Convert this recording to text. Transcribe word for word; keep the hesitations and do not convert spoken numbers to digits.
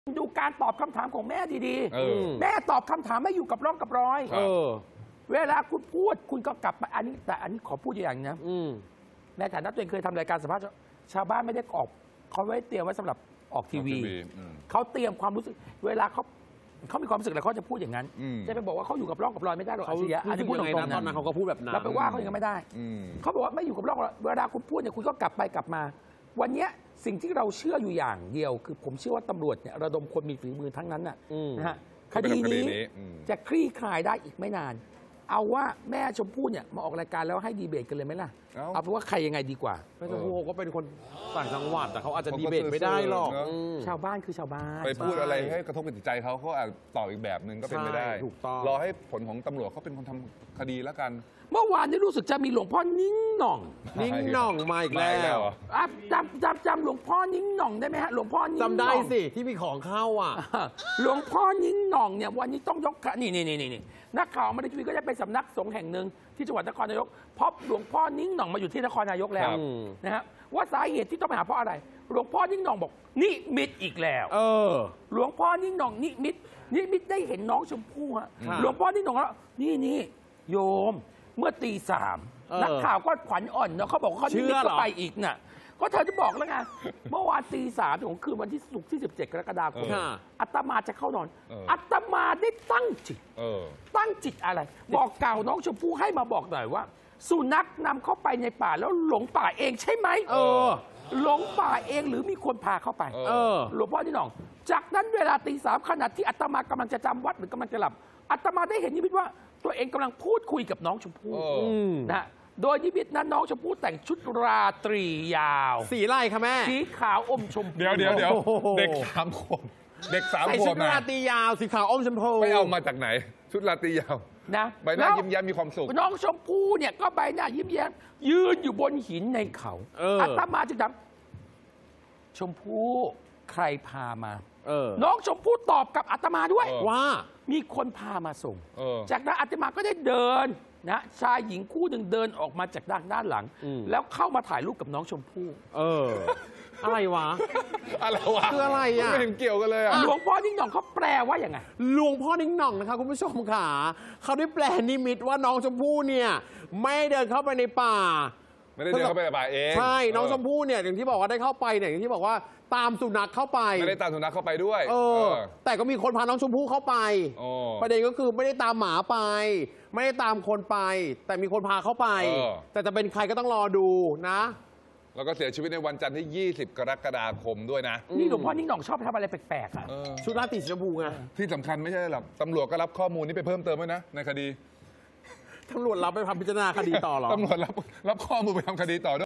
ดูการตอบคำถามของแม่ดีๆแม่ตอบคำถามไม่อยู่กับร่องกับรอยเออเวลาคุณพูดคุณก็กลับไปอันนี้แต่อันนี้ขอพูดอย่างนะในฐานะตัวเองเคยทำรายการสัมภาษณ์ชาวบ้านไม่ได้ออกเขาไว้เตรียมไว้สำหรับออกทีวีเขาเตรียมความรู้สึกเวลาเขาเขามีความรู้สึกอะไรเขาจะพูดอย่างนั้นจะไปบอกว่าเขาอยู่กับร่องกับรอยไม่ได้หรอกอาชีพอันนี้พูดตรงๆนะตอนนั้นเขาก็พูดแบบนั้นเราไปว่าเขาอย่างนั้นไม่ได้เขาบอกว่าไม่อยู่กับร่องเวลาคุณพูดเนี่ยคุณก็กลับไปกลับมาวันนี้สิ่งที่เราเชื่ออยู่อย่างเดียวคือผมเชื่อว่าตำรวจเนี่ยระดมคนมีฝีมือทั้งนั้นน่ะนะฮะคดีนี้จะคลี่คลายได้อีกไม่นานเอาว่าแม่ชมพู่เนี่ยมาออกรายการแล้วให้ดีเบตกันเลยไหมล่ะเอาเป็นว่าใครยังไงดีกว่าแม่ชมพู่ก็เป็นคนต่างจังหวัดแต่เขาอาจจะดีเบตไม่ได้หรอกชาวบ้านคือชาวบ้านไปพูดอะไรให้กระทบกับจิตใจเขาเขาอาจตอบอีกแบบหนึ่งก็เป็นไม่ได้ถูกต้องรอให้ผลของตำรวจเขาเป็นคนทำคดีแล้วกันเมื่อวานนี้รู้สึกจะมีหลวงพ่อนิ้งหน่องนิ้งหน่องมาอีกแล้วจำจำจำหลวงพ่อนิ้งหน่องได้ไหมฮะหลวงพ่อนิ้งหน่องจำได้สิที่มีของเข้าอ่ะหลวงพ่อนิ้งหน่องเนี่ยวันนี้ต้องยกนี่นี่นี่นี่นักข่าวมาในทีวีก็จะไปสำนักสงฆ์แห่งหนึ่งที่จังหวัดนครนายกเพราะหลวงพ่อนิ้งหน่องมาอยู่ที่นครนายกแล้วนะฮะว่าสาเหตุที่ต้องไปหาเพราะอะไรหลวงพ่อนิ้งหน่องบอกนิมิตอีกแล้วเออหลวงพ่อนิ้งหน่องนิมิตนิมิตได้เห็นน้องชมพู่ฮะหลวงพ่อนิ้งหน่องแล้วนี่นี่โยมเมื่อตีสามนักข่าวก็ขวัญอ่อนเนาะเขาบอกเขานิมิตก็ไปอีกน่ะก็เธอจะบอกแล้วไงเมื่อวานตีสามของคืนวันที่ศุกร์ที่สิบเจ็ดกรกฎาคมอาตมาจะเข้านอนอาตมาได้ตั้งจิตตั้งจิตอะไรบอกเก่าน้องชมพู่ให้มาบอกหน่อยว่าสุนัขนำเข้าไปในป่าแล้วหลงป่าเองใช่ไหมเออหลงป่าเองหรือมีคนพาเข้าไปเออหลวงพ่อที่หน่องจากนั้นเวลาตีสามขณะที่อาตมากำลังจะจำวัดหรือกำลังจะหลับอาตมาได้เห็นนิมิตว่าตัวเองกำลังพูดคุยกับน้องชมพู่นะโดยนิมิตนั้นน้องชมพู่แต่งชุดราตรียาวสีอะไรคะแม่สีขาวอมชมพูเดี๋ยวเดี๋ยวเดี๋ยวเด็กสามขวบเด็กสามขวบใส่ชุดราตรียาวสีขาวอมชมพูไปเอามาจากไหนชุดราตรียาวนะใบหน้ายิ้มแย้มมีความสุขน้องชมพู่เนี่ยก็ใบหน้ายิ้มแย้มยืนอยู่บนหินในเขาอาตมาจึงถามชมพู่ใครพามาน้องชมพู่ตอบกับอาตมาด้วยว่ามีคนพามาส่งจากนั้นอาตมาก็ได้เดินนะชายหญิงคู่หนึ่งเดินออกมาจากด้านด้านหลังแล้วเข้ามาถ่ายรูปกับน้องชมพู่เอออะไรวะอะไรวะคืออะไรอ่ะไม่เห็นเกี่ยวกันเลยอ่ะหลวงพ่อนิ่งหน่องเขาแปลว่าอย่างไงหลวงพ่อนิ่งหน่องนะคะคุณผู้ชมค่ะเขาได้แปลนิมิตว่าน้องชมพู่เนี่ยไม่เดินเข้าไปในป่าไม่ได้เดินเข้าไปในป่าเองใช่น้องชมพู่เนี่ยอย่างที่บอกว่าได้เข้าไปเนี่ยอย่างที่บอกว่าตามสุนัขเข้าไปไม่ได้ตามสุนัขเข้าไปด้วยเออแต่ก็มีคนพาน้องชมพู่เข้าไปประเด็นก็คือไม่ได้ตามหมาไปไม่ได้ตามคนไปแต่มีคนพาเข้าไปแต่จะเป็นใครก็ต้องรอดูนะแล้วก็เสียชีวิตในวันจันทร์ที่ยี่สิบกรกฎาคมด้วยนะนี่หลวงพ่อนิ่งหน่องชอบทำอะไรแปลกๆอ่ะชุดราตรีสีชมพูไงที่สำคัญไม่ใช่หรอกตำรวจก็รับข้อมูลนี้ไปเพิ่มเติมไว้นะในคดีตำรวจรับไปทำพิจารณาคดีต่อหรอตำรวจรับรับข้อมูลไปทำคดีต่อด้วย